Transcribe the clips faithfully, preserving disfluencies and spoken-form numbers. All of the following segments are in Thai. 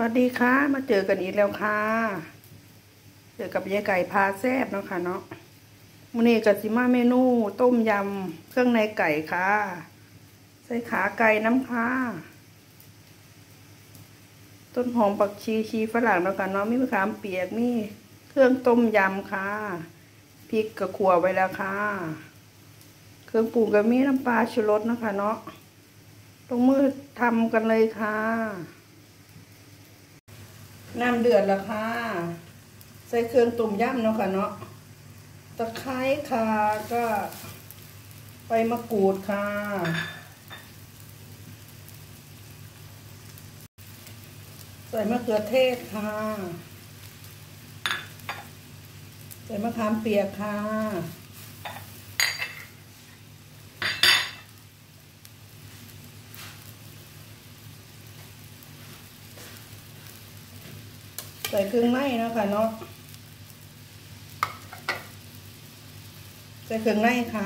วัสดีค่ะมาเจอกันอีกแล้วค่ะเจอกับยายไก่พาแซ่บเนาะค่ะเนาะมื้อนี้ก็สิมาเมนูต้มยำเครื่องในไก่ค่ะใส่ขาไก่น้ำค่ะต้นหอมผักชีชีฝรั่งเนาะค่ะเนาะมีมะขามเปียกมีเครื่องต้มยำค่ะพริกกระขั่วไว้แล้วค่ะเครื่องปรุงก็มีน้ำปลาชูรสเนาะค่ะเนาะลงมือทำกันเลยค่ะน้ำเดือดแล้วค่ะใส่เครื่องต้มยำเนาะค่ะเนาะตะไคร้ค่ะก็ใบมะกรูดค่ะใส่มะเขือเทศค่ะใส่มะขามเปียกค่ะใส่เครื่องในเนาะค่ะเนาะใส่เครื่องในค่ะ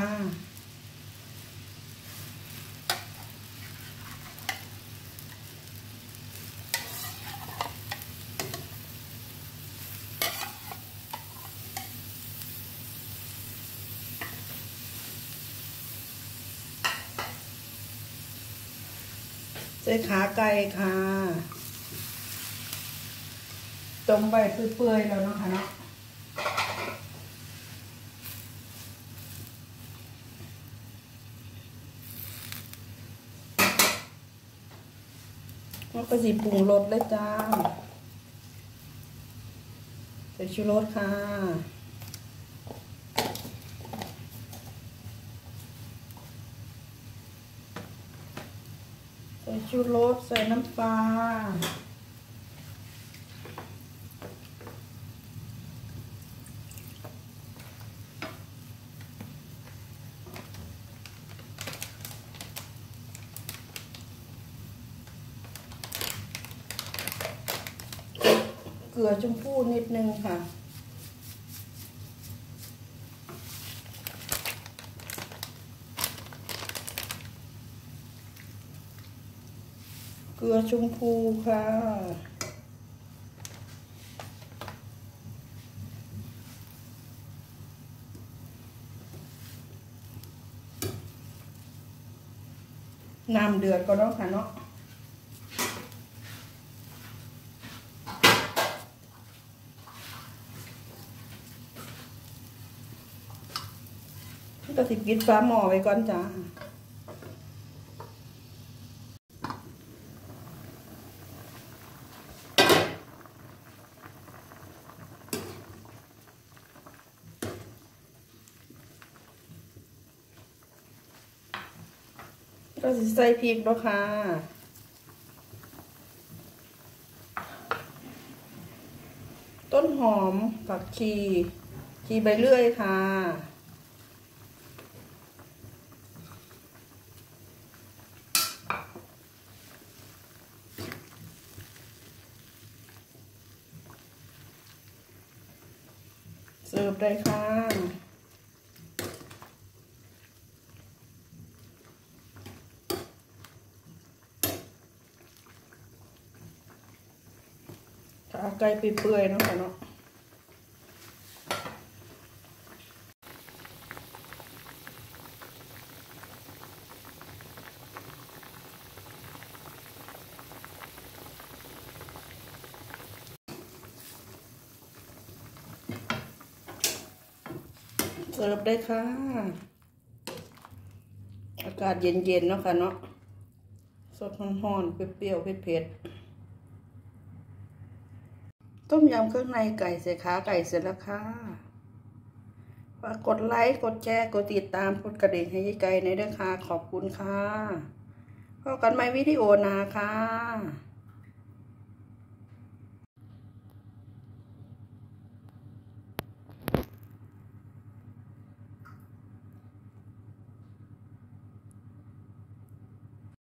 ใส่ขาไก่ค่ะต้มใบเปื่อยๆแล้วเนาะค่ะเนาะแล้วก็สิปรุงรสเลยจ้าใส่ชูรสค่ะใส่ชูรสใส่น้ำปลาเกลือชมพูนิดนึงค่ะเกลือชมพูค่ะน้ำเดือดก็แล้วค่ะเนาะก็สิปิดฝาหม้อไว้ก่อนจ้าก็สิใส่พริกแล้วค่ะต้นหอมผักชีชีใบเลื่อยค่ะเสิร์ฟได้ค่ะขาไก่เปื่อยๆเนาะค่ะเนาะเสิร์ฟได้ค่ะอากาศเย็นๆเนาะค่ะเนาะสดร้อนๆเปรี้ยวๆเผ็ดๆต้มยำเครื่องในไก่ใส่ขาไก่เสร็จแล้วค่ะฝากกดไลค์กดแชร์กดติดตามกดกระดิ่งให้ยายไก่ในเด้อค่ะขอบคุณค่ะพบกันใหม่วิดีโอหน้าค่ะ